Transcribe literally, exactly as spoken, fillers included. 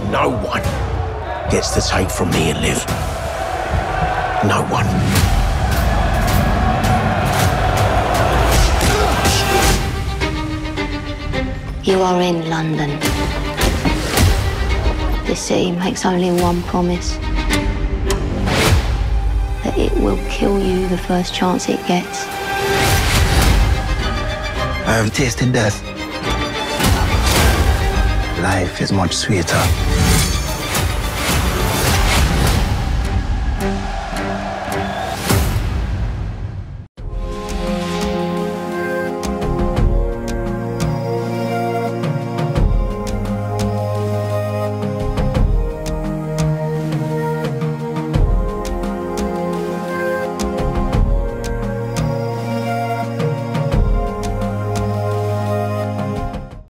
No one gets to take from me and live. No one. You are in London. This city makes only one promise. That it will kill you the first chance it gets. I have tasted death. Life is much sweeter.